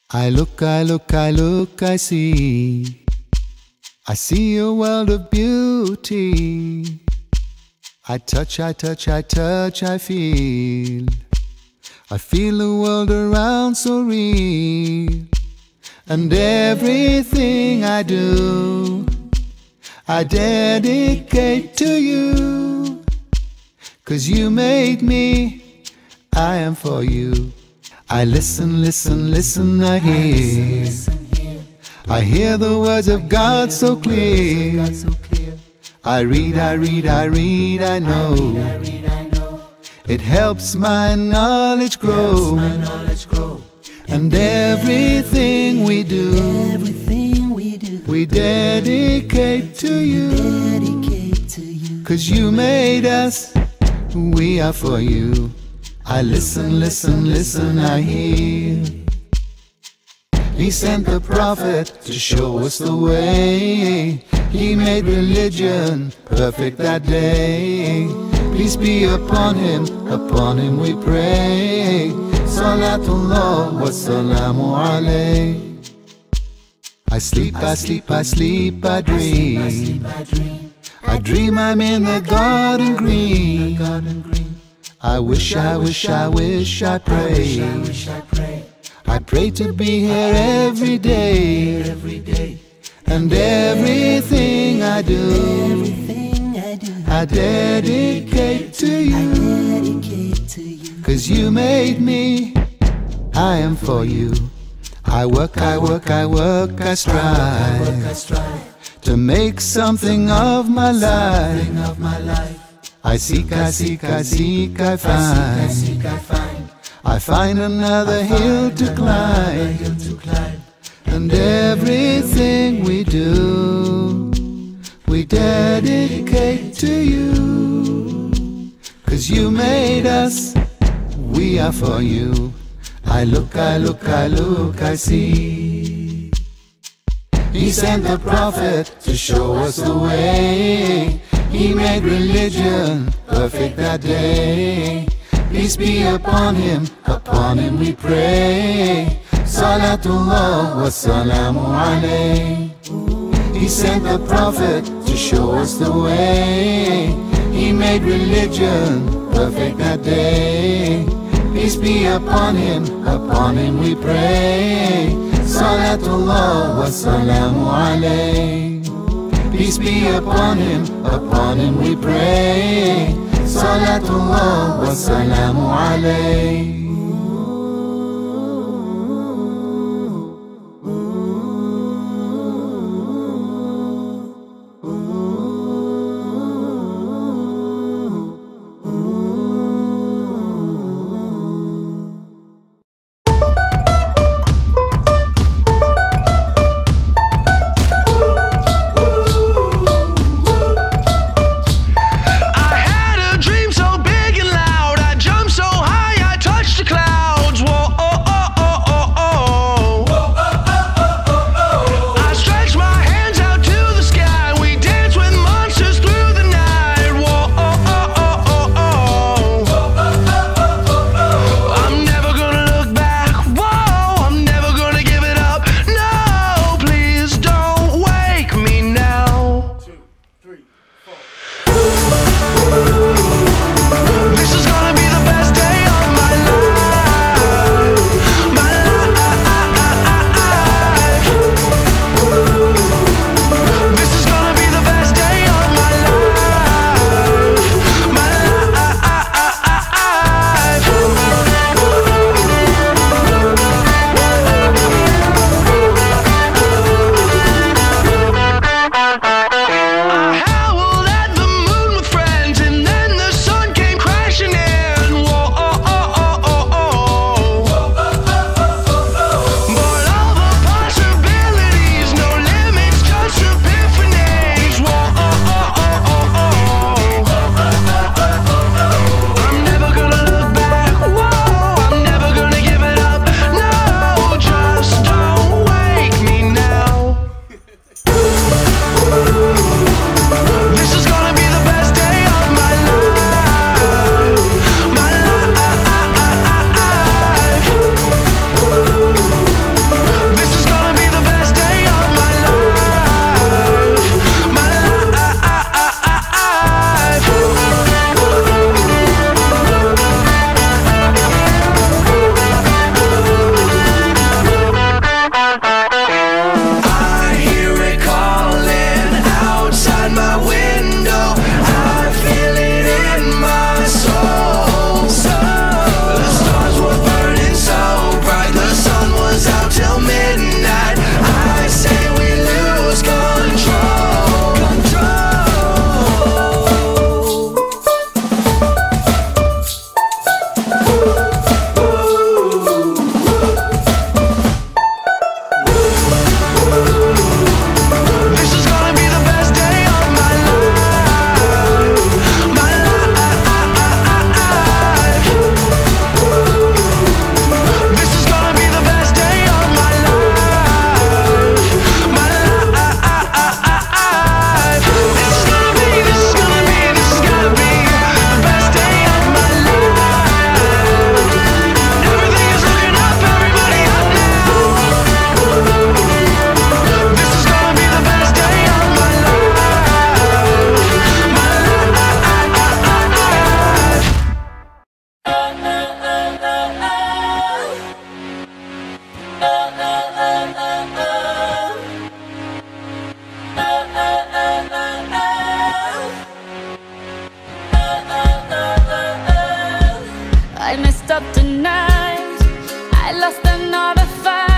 I look, I see. I see a world of beauty. I touch, I feel. I feel the world around so real. And everything I do, I dedicate to you. 'Cause you made me, I am for you. I listen, I hear. I hear the words of God so clear. I read, I know. It helps my knowledge grow. And everything we do, we dedicate to you. 'Cause you made us, we are for you. I listen, I hear. He sent the prophet to show us the way. He made religion perfect that day. Peace be upon him we pray. Salatullah wa salamu alayh. I sleep, I dream. I dream I'm in the garden green. I wish, I pray. I pray to be here every day. And everything I do, I dedicate to you. 'Cause you made me, I am for you. I work, I strive to make something of my life. I seek, I find. I find another hill to climb. And everything we do, we dedicate to you. 'Cause you made us, we are for you. I look, I see. He sent the prophet to show us the way. He made religion perfect that day. Peace be upon him we pray. Salatullah wa salamu alayh. He sent the prophet to show us the way. He made religion perfect that day. Peace be upon him we pray. Salatullah wa salamu alayh. Peace be upon him we pray. Salatullah wa salamu alayh. I had a dream so big and loud, I jumped so high, I stop tonight. I lost another fight.